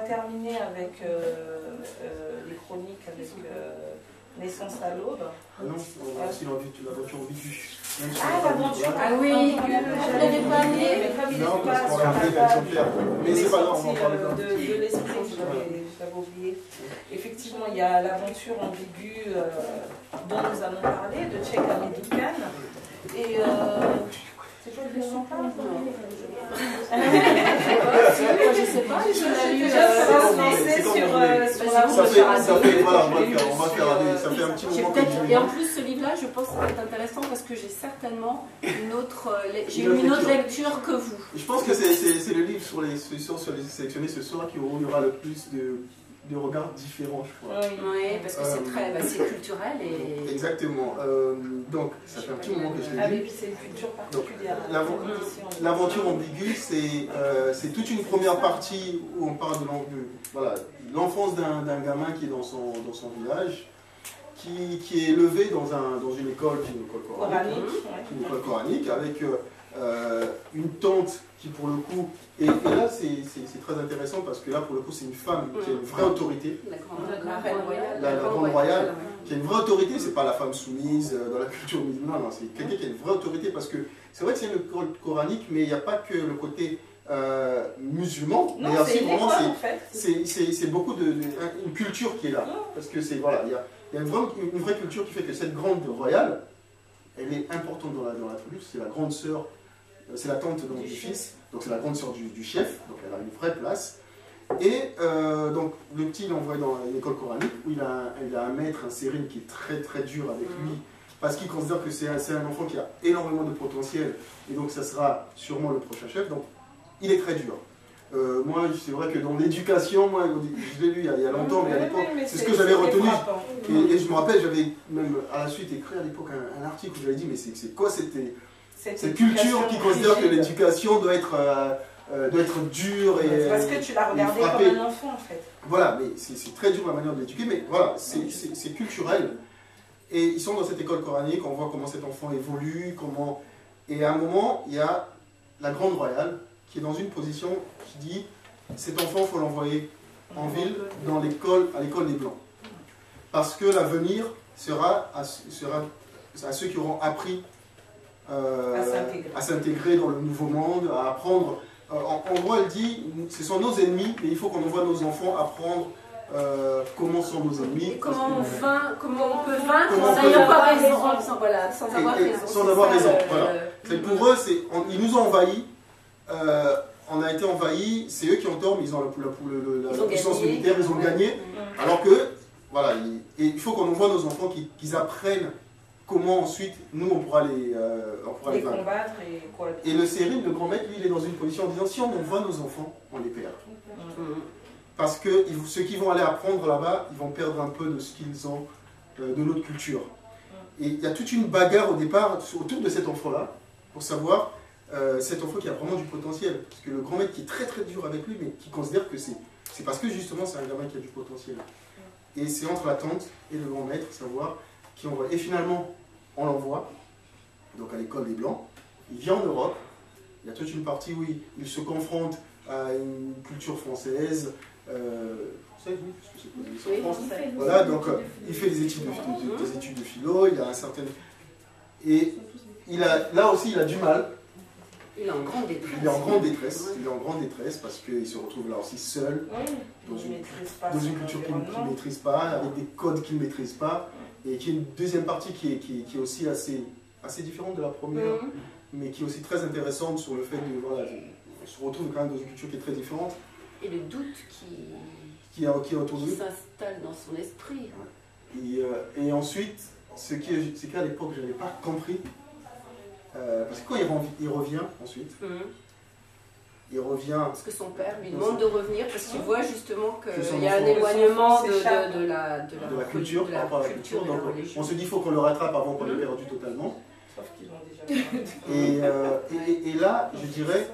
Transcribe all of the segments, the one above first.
terminer avec les chroniques avec Naissance à l'aube. Ah non, on a aussi l'aventure ambiguë. Ah, l'aventure. Ah oui, je l'avais pas lu. Mais comme il Non, n'est parce pas qu'on sur a la fait page, l'exemplaire. Mais c'est pas grave, on va en parler de l'esprit, je l'avais oublié. Effectivement, il y a l'aventure ambiguë dont nous allons parler, de Cheikh Hamidou Kane. Et c'est quoi le nom? Je sais pas, je l'ai lu. Ça fait, voilà, on va faire, ça fait un petit moment que je et en plus, ce livre-là, je pense que ça va être intéressant parce que j'ai certainement j'ai eu une autre lecture que vous. Je pense que c'est le livre sur les sélectionnés ce soir qui aura le plus de regards différents, je crois. Oui, parce que c'est culturel et... Exactement. Donc, ça fait un petit moment que je l'ai lu. Ah oui, puis c'est une culture particulière. L'aventure ambiguë, c'est toute une première partie où on parle de l'enfance d'un gamin qui est dans son village, qui est élevé dans une école coranique, avec une tante qui, pour le coup, et là c'est très intéressant parce que là, pour le coup, c'est une femme qui a une vraie autorité. La reine royale. La grande royale, qui a une vraie autorité, c'est pas la femme soumise dans la culture musulmane, non, c'est quelqu'un qui a une vraie autorité parce que c'est vrai que c'est une école coranique, mais il n'y a pas que le côté musulman, non, mais aussi vraiment en fait. C'est beaucoup une culture qui est là. Parce que c'est, voilà, il y a une vraie culture qui fait que cette grande royale, elle est importante dans la tribu, c'est la grande sœur, c'est la tante du fils, donc c'est la grande sœur du chef, donc elle a une vraie place. Et donc le petit, il est envoyé dans l'école coranique où il a un maître, un sérine qui est très très dur avec lui parce qu'il considère que c'est un enfant qui a énormément de potentiel et donc ça sera sûrement le prochain chef. Donc il est très dur. Moi, c'est vrai que dans l'éducation, moi, je l'ai lu il y a longtemps, mais à l'époque, c'est ce que j'avais retenu. Et je me rappelle, j'avais même à la suite écrit à l'époque un article où j'avais dit, mais c'est quoi cette culture qui considère que l'éducation doit être dure et parce que tu l'as regardé comme un enfant en fait. Voilà, mais c'est très dur la manière de l'éduquer, mais voilà, c'est culturel. Et ils sont dans cette école coranique, on voit comment cet enfant évolue, et à un moment, il y a la grande royale qui est dans une position qui dit cet enfant, il faut l'envoyer en ville, à l'école des Blancs. Parce que l'avenir sera à ceux qui auront appris à s'intégrer dans le nouveau monde, à apprendre. En gros, elle dit, ce sont nos ennemis, mais il faut qu'on envoie nos enfants apprendre comment sont nos ennemis. Et comment on peut vaincre sans avoir raison. Voilà, sans avoir raison. Sans avoir raison, voilà. Pour eux, ils nous ont envahis. On a été envahis, c'est eux qui ont tort, mais ils ont la puissance militaire, ils ont gagné. Alors que, voilà, il faut qu'on envoie nos enfants qu'ils apprennent comment ensuite, nous, on pourra les combattre et le sérine, le grand maître, lui, il est dans une position en disant, si on envoie nos enfants, on les perd. Parce que ceux qui vont aller apprendre là-bas, ils vont perdre un peu de ce qu'ils ont, de notre culture. Et il y a toute une bagarre au départ autour de cet enfant-là, pour savoir cet enfant qui a vraiment du potentiel. Parce que le grand maître qui est très très dur avec lui, mais qui considère que c'est parce que justement c'est un gamin qui a du potentiel. Et c'est entre la tante et le grand maître, savoir qui envoie. Et finalement, on l'envoie, donc à l'école des Blancs. Il vient en Europe. Il y a toute une partie où il se confronte à une culture française. Voilà, donc il fait des études de philo, il a un certain... Et là aussi, il a du mal. Il est en grande détresse. Il est en grande détresse. Il est en grande détresse parce qu'il se retrouve là aussi seul, dans une culture qu'il ne maîtrise pas, avec des codes qu'il ne maîtrise pas, et qui est une deuxième partie qui est aussi assez différente de la première, mais qui est aussi très intéressante sur le fait de... Voilà, on se retrouve quand même dans une culture qui est très différente. Et le doute qui s'installe dans son esprit. Et ensuite, ce qu'à l'époque je n'avais pas compris, parce que quand il revient ensuite, il revient... Parce que son père lui demande de revenir parce qu'il voit justement qu'il y a un éloignement de la culture, donc on se dit qu'il faut qu'on le rattrape avant qu'on l'ait perdu totalement. Sauf qu'ils l'ont déjà et là, je dirais,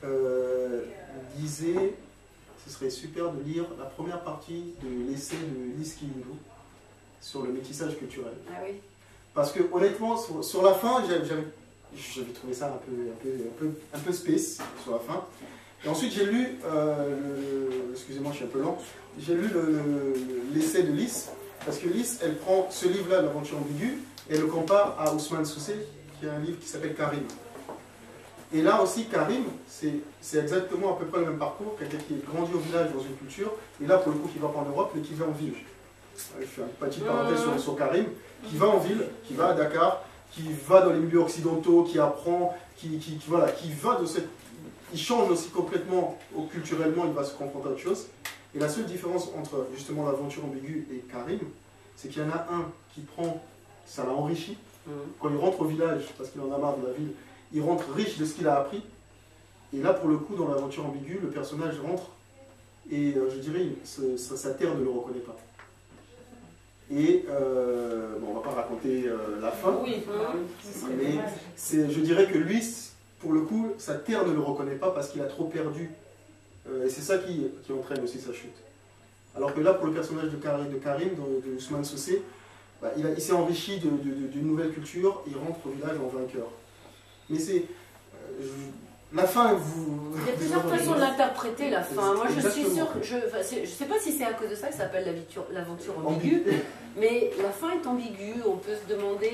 disait, ce serait super de lire la première partie de l'essai de Lise Kiyindou sur le métissage culturel. Ah oui. Parce que honnêtement, sur la fin, j'avais trouvé ça un peu space sur la fin. Et ensuite, j'ai lu, excusez-moi, je suis un peu lent, j'ai lu l'essai de Lys, parce que Lys, elle prend ce livre-là, L'aventure ambiguë, et elle le compare à Ousmane Soussé, qui a un livre qui s'appelle Karim. Et là aussi, Karim, c'est exactement à peu près le même parcours, quelqu'un qui est grandi au village dans une culture, et là, pour le coup, qui va pas en Europe, mais qui va en ville. Je fais une petite parenthèse sur Karim, qui va en ville, qui va à Dakar, qui va dans les milieux occidentaux, qui apprend, qui va de cette... Il change aussi complètement, culturellement, il va se confronter à autre chose. Et la seule différence entre justement l'aventure ambiguë et Karim, c'est qu'il y en a un qui prend, ça l'a enrichi. Quand il rentre au village, parce qu'il en a marre de la ville, il rentre riche de ce qu'il a appris. Et là, pour le coup, dans l'aventure ambiguë, le personnage rentre et je dirais, sa terre ne le reconnaît pas. Et bon, on ne va pas raconter la fin, oui, mais je dirais que lui, pour le coup, sa terre ne le reconnaît pas parce qu'il a trop perdu. Et c'est ça qui entraîne aussi sa chute. Alors que là, pour le personnage de Karim, de Ousmane Soussé, bah, il s'est enrichi d'une nouvelle culture, il rentre au village en vainqueur. Mais c'est... la fin, vous... Il y a plusieurs façons de l'interpréter, la fin. Moi, je suis sûre... Je ne sais pas si c'est à cause de ça que ça s'appelle l'aventure ambiguë, mais la fin est ambiguë. On peut se demander...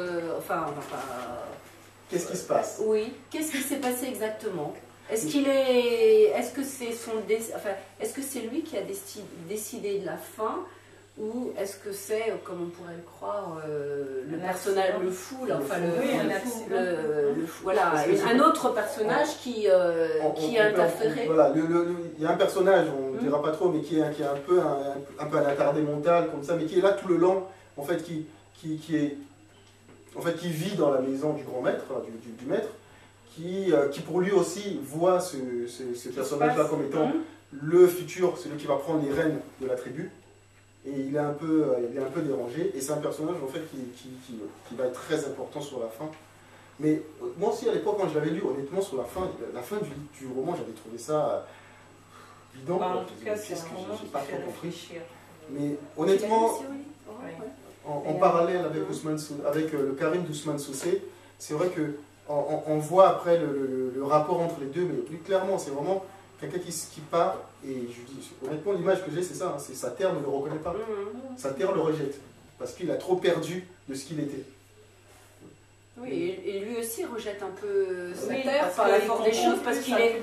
Qu'est-ce qui se passe? Oui. Qu'est-ce qui s'est passé exactement? Est-ce que c'est est-ce que c'est lui qui a décidé de la fin? Ou est-ce que c'est, comme on pourrait le croire, le personnage, le fou, là, enfin voilà, un autre personnage qui a interféré. Voilà, il y a un personnage, on ne dira pas trop, mais qui est un peu un attardé mental, comme ça, mais qui est là tout le long, en fait, qui vit dans la maison du grand maître, du maître, qui pour lui aussi voit ce personnage-là comme étant le futur, celui qui va prendre les rênes de la tribu. Et il est un peu dérangé, et c'est un personnage en fait qui va être très important sur la fin. Mais moi aussi à l'époque quand je l'avais lu, honnêtement sur la fin du roman, j'avais trouvé ça bidon. En tout cas, c'est j'ai pas trop compris. Mais honnêtement, en parallèle avec le Karim d'Ousmane Soussé, c'est vrai que on voit après le rapport entre les deux, mais plus clairement, c'est vraiment quelqu'un qui part, et je dis, honnêtement, l'image que j'ai, c'est ça, c'est sa terre ne le reconnaît pas. Sa terre le rejette, parce qu'il a trop perdu de ce qu'il était. Oui, et lui aussi rejette un peu sa terre par la force des choses, parce qu'il est...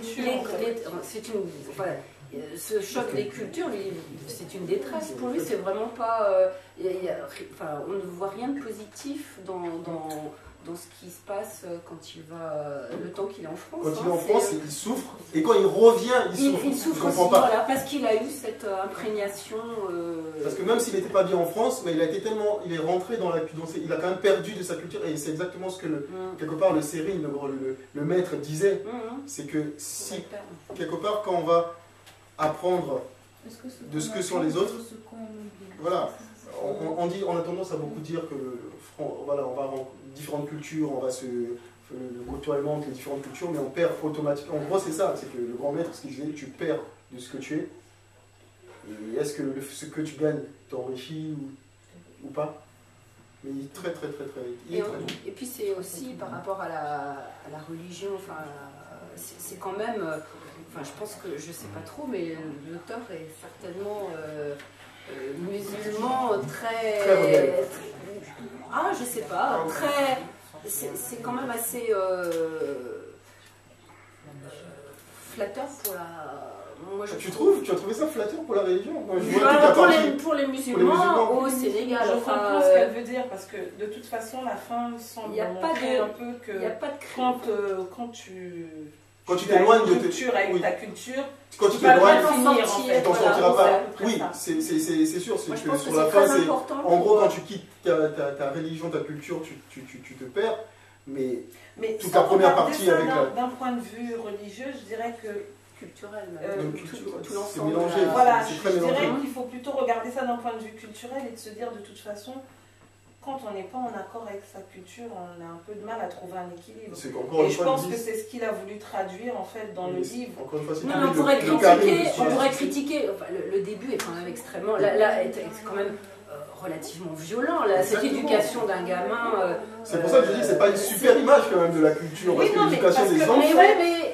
ce choc des cultures, c'est une détresse. Pour lui, c'est vraiment pas... on ne voit rien de positif dans ce qui se passe quand il va, le temps qu'il est en France. Quand il est en France, il souffre, et quand il revient, il souffre aussi, voilà, parce qu'il a eu cette imprégnation. Parce que même s'il n'était pas bien en France, mais il est rentré dans il a quand même perdu de sa culture, et c'est exactement ce que quelque part le Sérine, le maître disait, c'est que si quelque part quand on va apprendre de ce que sont les autres, voilà. On a tendance à beaucoup dire que voilà, on va avoir différentes cultures, on va culturellement entre les différentes cultures, mais on perd automatiquement. En gros, c'est ça, c'est que le grand maître, ce qu'il disait, tu perds de ce que tu es. Et est-ce que ce que tu gagnes t'enrichit ou pas? Mais il est très et puis c'est aussi par rapport à la religion, c'est quand même, je pense que, je sais pas trop, mais l'auteur est certainement musulman très je sais pas, c'est quand même assez flatteur pour la... Tu as trouvé ça flatteur pour la religion? Pour les musulmans au Sénégal. Je comprends ce qu'elle veut dire, parce que de toute façon la fin semble montrer un peu que quand tu t'éloignes de ta culture, quand tu t'éloignes, tu t'en sortiras pas. Oui, c'est sûr, c'est que sur la fin, c'est en gros quand tu quittes ta religion, ta culture, tu te perds. Mais toute la première partie avec d'un point de vue religieux, je dirais que culturel, tout l'ensemble. C'est mélangé. Voilà, je dirais qu'il faut plutôt regarder ça d'un point de vue culturel et de se dire de toute façon, quand on n'est pas en accord avec sa culture, on a un peu de mal à trouver un équilibre. Et je pense que c'est ce qu'il a voulu traduire en fait dans le livre. Encore une fois, on pourrait critiquer. Le début est quand même extrêmement. Là, c'est quand même relativement violent, cette éducation d'un gamin. C'est pour ça que je dis que c'est pas une super image quand même de la culture, parce que l'éducation des enfants.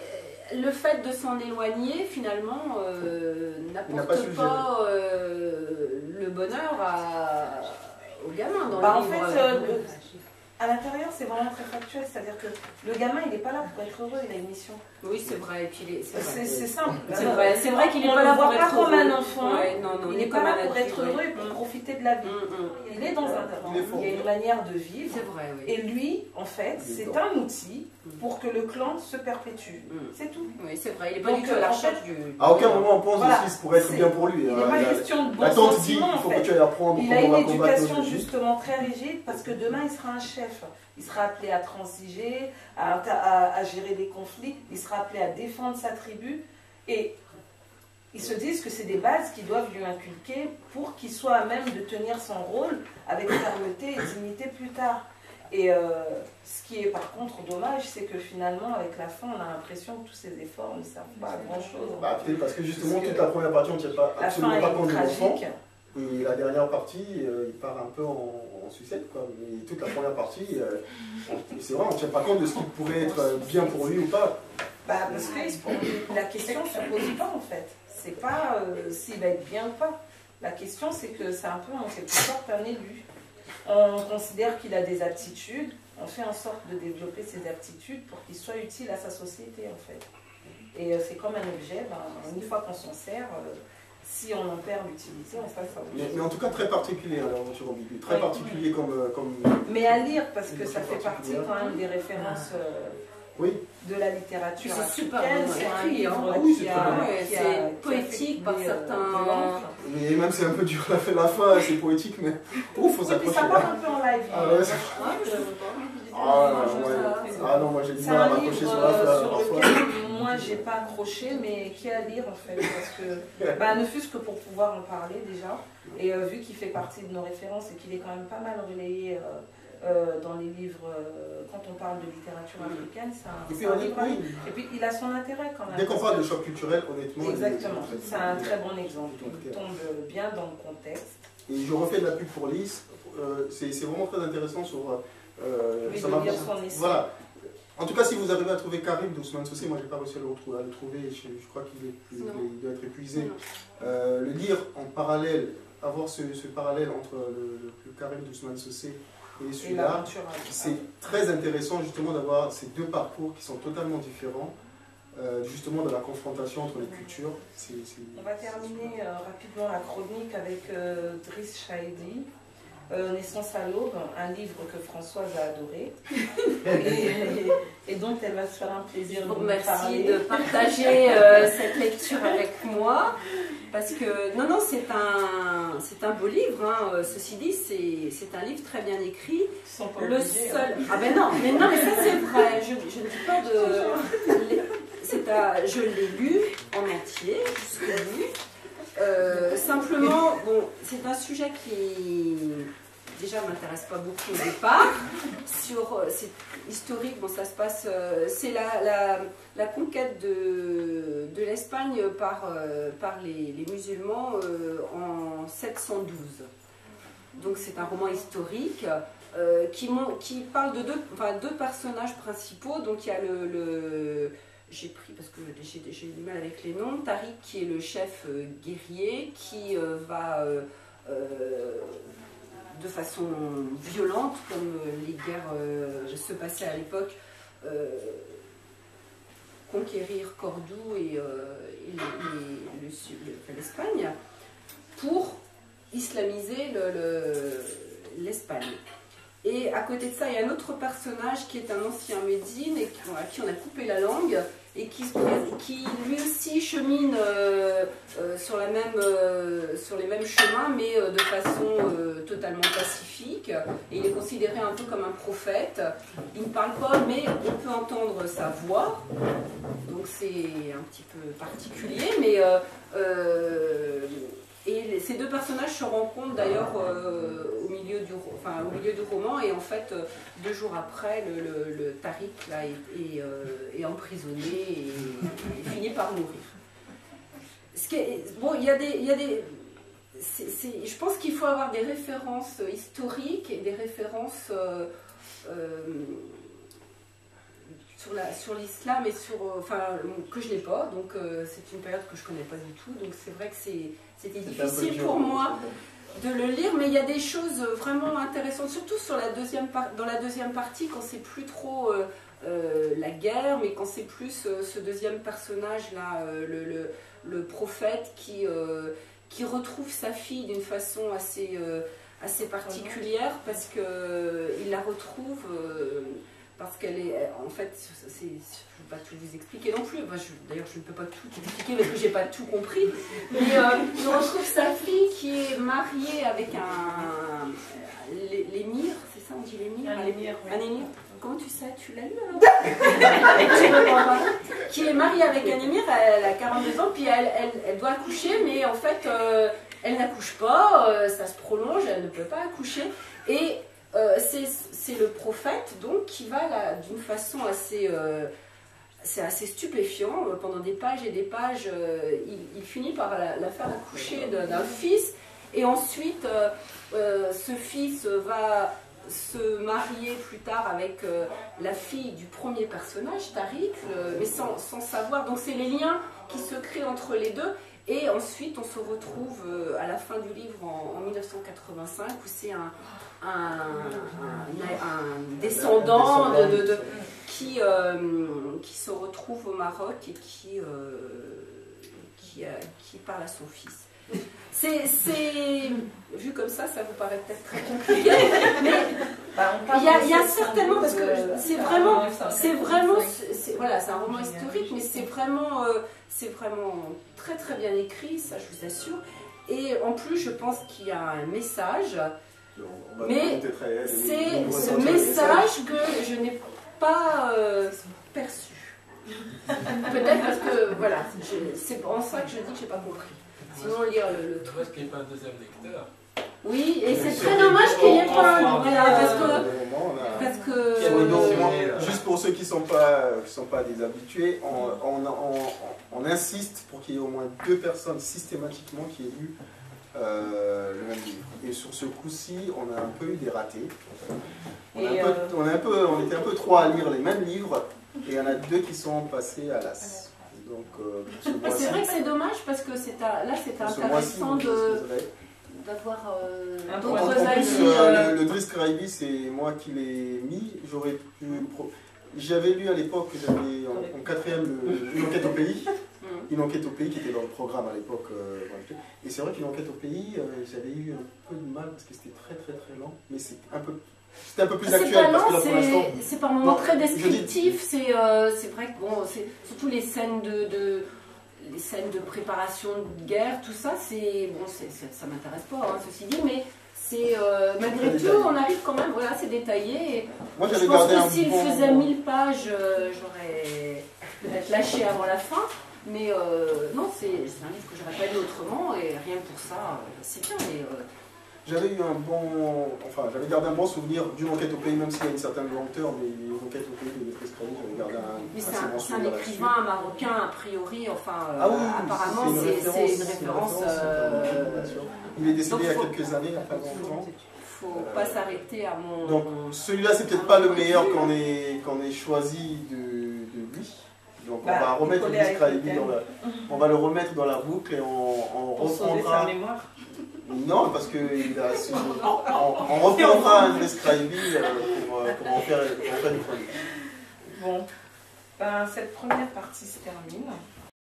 le fait de s'en éloigner, finalement, n'apporte pas le bonheur au gamin dans le livre. En fait, à l'intérieur, c'est vraiment très factuel. C'est-à-dire que le gamin, il n'est pas là pour être heureux, il a une mission. Oui, c'est vrai. Et puis c'est simple. C'est vrai qu'il n'est pas là pour être heureux. On ne le voit pas comme un enfant. Ouais, non, il n'est pas là pour être heureux et pour profiter de la vie. Il est dans un temps. Il y a une manière de vivre. C'est vrai, oui. Et lui, en fait, c'est un outil pour que le clan se perpétue. C'est tout. Oui, c'est vrai. Il n'est pas du tout à la recherche du... À aucun moment on pense aussi que ça pourrait être bien pour lui. Il n'est pas question de bon la tante dit sentiment, il faut en fait. que tu ailles apprendre. Il a une éducation justement très rigide parce que demain il sera un chef. Il sera appelé à transiger, à gérer des conflits, il sera appelé à défendre sa tribu. Et ils se disent que c'est des bases qu'ils doivent lui inculquer pour qu'il soit à même de tenir son rôle avec fermeté et dignité plus tard. Et ce qui est par contre dommage, c'est que finalement, avec la fin, on a l'impression que tous ces efforts ne servent pas à grand-chose. Peut-être parce que justement, toute la première partie, on ne tient pas absolument pas compte de l'enfant. Et la dernière partie, il part un peu en sucette, quoi. Mais toute la première partie, c'est vrai, on ne tient pas compte de ce qui pourrait être bien pour lui ou pas. Parce que la question ne se pose pas, en fait. C'est pas s'il va être bien ou pas. La question, c'est que c'est un peu, en quelque sorte, un élu. On considère qu'il a des aptitudes, on fait en sorte de développer ses aptitudes pour qu'il soit utile à sa société, en fait. Et c'est comme un objet, une fois qu'on s'en sert, si on en perd l'utilité, on passe à autre chose. Mais en tout cas, très particulier, l'aventure ambiguë. Très particulier comme... Mais à lire, parce que ça fait partie quand même des références de la littérature africaine. C'est super bien écrit, c'est poétique par certains... Et même c'est un peu dur, la fin c'est poétique, mais ouf, faut s'accrocher. Ça part un peu en live. Non, moi j'ai du mal à m'accrocher sur la fin parfois. Moi j'ai pas accroché, mais qui à lire en fait, parce que ne fût-ce que pour pouvoir en parler déjà, et vu qu'il fait partie de nos références et qu'il est quand même pas mal relayé dans les livres, quand on parle de littérature africaine, c'est un livre. Et puis il a son intérêt quand même. Dès qu'on parle de choc culturel, honnêtement, exactement, c'est un très bon exemple. Il tombe bien dans le contexte. Et je refais de la pub pour Lys, c'est vraiment très intéressant sur. Ça m'a bien son essai. Voilà. En tout cas, si vous arrivez à trouver Karim d'Ousmane Socé, moi j'ai pas réussi à le trouver, je crois qu'il doit être épuisé. Le lire en parallèle, avoir ce parallèle entre le Karim d'Ousmane Socé et celui-là, c'est très intéressant justement d'avoir ces deux parcours qui sont totalement différents, justement de la confrontation entre les cultures. On va terminer rapidement la chronique avec Driss Chaïdi. Naissance à l'aube, un livre que Françoise a adoré et dont elle va se faire un plaisir de nous parler. Merci de partager cette lecture avec moi parce que non c'est un beau livre hein. Ceci dit c'est un livre très bien écrit. Le seul mais ça c'est vrai, je ne dis pas de je l'ai lu en entier jusqu'au bout. Simplement c'est un sujet qui déjà m'intéresse pas beaucoup au départ. C'est historique, ça se passe. C'est la conquête de l'Espagne par les musulmans en 712. Donc c'est un roman historique qui parle de deux personnages principaux. Donc il y a j'ai pris parce que j'ai du mal avec les noms. Tariq qui est le chef guerrier qui va de façon violente, comme les guerres se passaient à l'époque, conquérir Cordoue et l'Espagne pour islamiser l'Espagne. Et à côté de ça, il y a un autre personnage qui est un ancien médine et à qui on a coupé la langue et qui lui aussi chemine sur les mêmes chemins, mais de façon totalement pacifique. Et il est considéré un peu comme un prophète. Il ne parle pas, mais on peut entendre sa voix. Donc c'est un petit peu particulier, mais et ces deux personnages se rencontrent d'ailleurs au milieu du roman, et en fait 2 jours après le Tariq là, est emprisonné et finit par mourir. Il y a des je pense qu'il faut avoir des références historiques et des références sur l'islam et que je n'ai pas, donc c'est une période que je ne connais pas du tout, donc c'est vrai que c'était difficile pour moi de le lire, mais il y a des choses vraiment intéressantes, surtout dans la deuxième partie, quand c'est plus trop la guerre, mais quand c'est plus ce deuxième personnage-là, le prophète qui retrouve sa fille d'une façon assez particulière, parce qu'il la retrouve... parce qu'elle est, en fait, je ne vais pas tout vous expliquer non plus. D'ailleurs, je ne peux pas tout expliquer parce que je n'ai pas tout compris. Mais il retrouve sa fille qui est mariée avec l'émir, c'est ça, on dit l'émir? Un émir, oui. Un émir. Comment tu sais? Tu l'as lu alors? Qui est mariée avec un émir, elle a 42 ans, puis elle doit accoucher, mais en fait, elle n'accouche pas, ça se prolonge, elle ne peut pas accoucher. Et c'est le prophète donc qui va d'une façon c'est assez stupéfiant, pendant des pages et des pages, il finit par la faire accoucher d'un fils, et ensuite ce fils va se marier plus tard avec la fille du premier personnage, Tariq, mais sans savoir, donc c'est les liens qui se créent entre les deux. Et ensuite, on se retrouve à la fin du livre en 1985, où c'est un descendant qui se retrouve au Maroc et qui parle à son fils. Vu comme ça vous paraît peut-être très compliqué, mais il y a certainement, parce que c'est un roman historique, mais c'est vraiment très très bien écrit, ça je vous assure. Et en plus, je pense qu'il y a un message, mais c'est ce message que je n'ai pas perçu. Peut-être parce que, voilà, c'est en ça que je dis que je n'ai pas compris. Sinon, lire le truc. Parce qu'il n'y ait pas un deuxième lecteur. Oui, et c'est très dommage qu'il n'y ait pas un. Voilà, parce que juste pour ceux qui ne sont pas des habitués, on insiste pour qu'il y ait au moins 2 personnes systématiquement qui aient lu le même livre. Et sur ce coup-ci, on a un peu eu des ratés. On était un peu 3 à lire les mêmes livres, et il y en a 2 qui sont passés à l'as. Donc, c'est vrai que c'est dommage, parce que c'était intéressant d'avoir d'autres avis. Le Driss Karaïbi, c'est moi qui l'ai mis. J'avais lu à l'époque, j'avais en 4e une enquête au pays. Une enquête au pays qui était dans le programme à l'époque. Et c'est vrai qu'une enquête au pays, j'avais eu un peu de mal parce que c'était très très très lent. Mais c'était un peu plus actuel. C'est par moments très descriptif. C'est vrai que bon, surtout les scènes de préparation de guerre, tout ça, ça m'intéresse pas, hein, ceci dit, mais malgré tout, on arrive quand même, voilà, c'est détaillé. Et moi, je pense que s'il faisait 1000 pages, j'aurais peut-être lâché avant la fin. Mais non, c'est un livre que j'aurais pas lu autrement, et rien que pour ça, c'est bien. J'avais j'avais gardé un bon souvenir d'une enquête au pays, même s'il y a une certaine lenteur, mais une enquête au pays de Driss Karaïbi, j'avais gardé un bon souvenir. C'est un écrivain marocain, a priori, apparemment, c'est une référence. Il est décédé il y a quelques années, après longtemps. Il ne faut pas s'arrêter à mon... Donc, celui-là, c'est peut-être pas le meilleur qu'on ait choisi de lui. Donc, on va remettre le Driss Karaïbi on va le remettre dans la boucle, et on reprendra... Non, parce que on reprendra un Driss Karaïbi pour en faire une chronique. Bon, cette première partie se termine.